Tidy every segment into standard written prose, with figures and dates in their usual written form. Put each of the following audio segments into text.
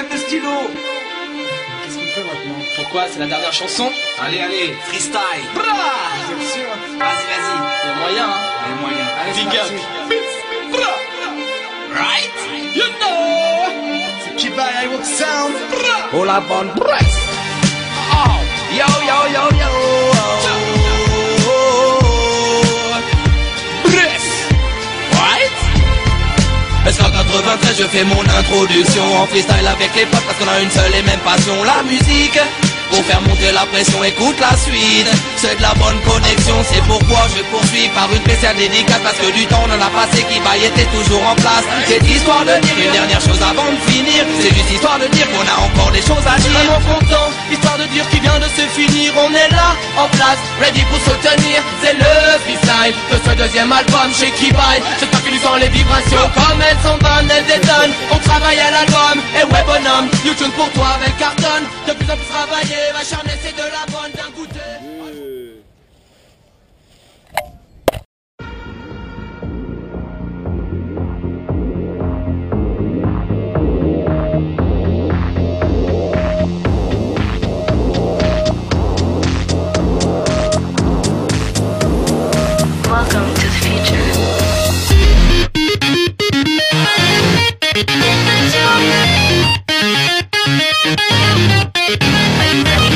capitaine de stylo. Qu'est-ce qu'on fait maintenant? Pourquoi? C'est la dernière chanson? Allez, freestyle. Bra! Vous êtes sûr? Vas-y. Il y a moyen, hein? Il y a moyen. Allez, Big c'est up. parti. Bra! Right? You know! C'est Kiba et Iwork Sound. Bra! Oh la bonne presse. Oh! Yo. Est-ce qu'en 93 je fais mon introduction en freestyle avec les potes parce qu'on a une seule et même passion, la musique. Pour faire monter la pression, écoute la suite. C'est de la bonne connexion, c'est pourquoi je poursuis par une spéciale dédicace. Parce que du temps on en a passé qui était toujours en place. C'est histoire de dire une dernière chose avant de finir. C'est juste histoire de dire qu'on a encore des choses à dire. Vraiment content, histoire de dire qu'il vient de se finir. On est là, en place, ready pour se tenir. C'est le freestyle de ce deuxième album chez Kibai. J'espère qu'il lui sent les vibrations comme elles sont bonnes, elles détonnent. On travaille à l'album, et ouais bonhomme, YouTube pour toi, elle cartonne. De plus en plus travaillé, acharné, c'est de la bonne d'un goûter. Welcome to the future. Are you ready?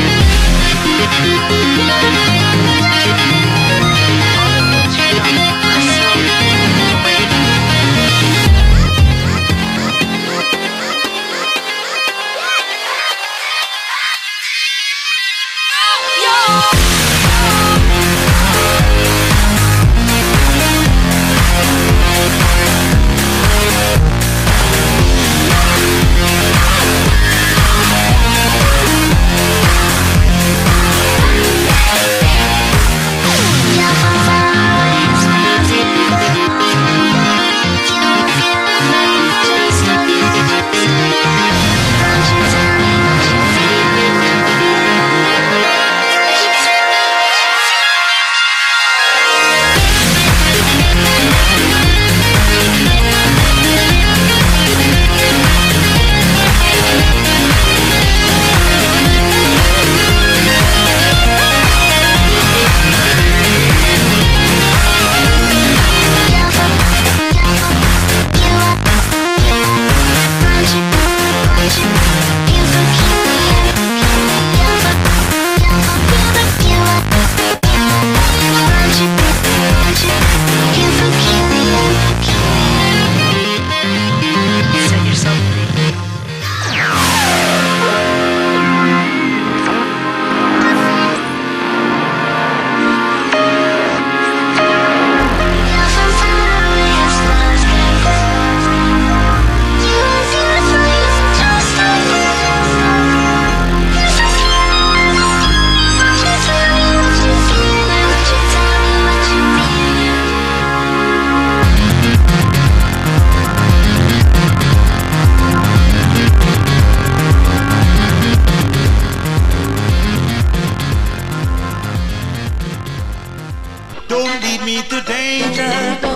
Don't lead me to danger.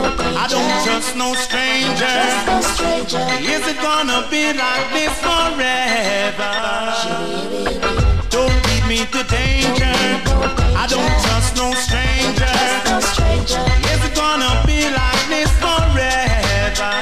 I don't trust no stranger. Is it gonna be like this forever? Don't lead me to danger. I don't trust no stranger. Is it gonna be like this forever?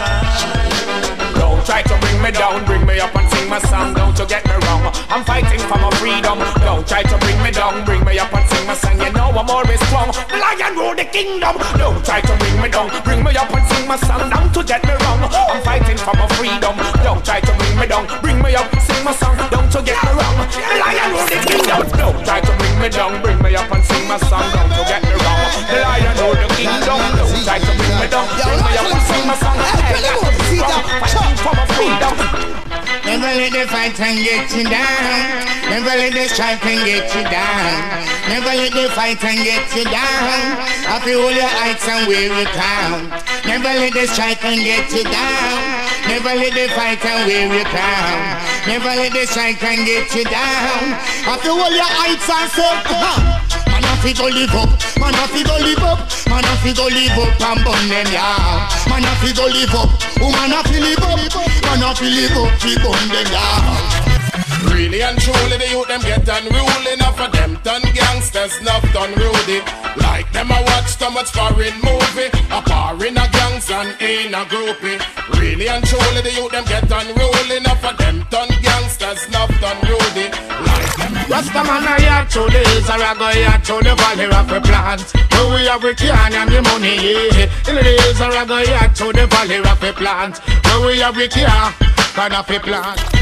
Don't try to bring me down, bring me up and sing my song. Don't you get me wrong, I'm fighting for my freedom. Don't try to bring me down, bring me up and sing my song. You know I'm always strong, the lion rule the kingdom. Don't try to bring me down, bring me up and sing my song. Don't you get me wrong, I'm fighting for my freedom. Don't try to bring me down, bring me up, sing my song. Don't you get me wrong, the lion rule the kingdom. Don't try to bring me down, bring me up and sing my song. Don't you get me wrong, the lion rule the kingdom. Don't try to bring me down, bring me up and sing my song. Hey, got to be strong, fighting for my freedom. Never let the fight and get you down. Never let the strife and get you down. Never let the fight and get you down. Up you hold your heights and wear your crown. Never let the strife and get you down. Never let the fight and wear your crown. Never let the strife and get you down. Up you hold your heights and say, man, I fi go live up. Man a fi go live up. Man a fi go live up and burn them ya. Man a fi go live up. Woman a fi live up. Man a fi live up fi burn them ya. Really and truly the youth them get unruly. Enough of them done gangsters, enough done rudy. Like them I watch so much foreign movie. A par in a gangs and in a groupie. Really and truly the youth them get unruly. Enough of them done gangsters, enough done rudy. Like them Rasta man a yacht to the Israel, I go yacht to the valley of the plant. Where we have we can and the money, yeah. In the Israel, I go yacht to the valley of the plant. Where we have we can, God of the plant.